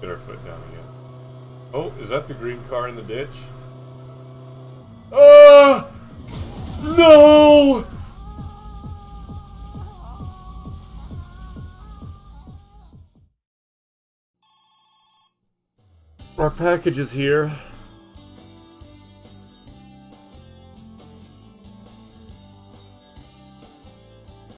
Get our foot down again. Oh, is that the green car in the ditch? No! Our package is here.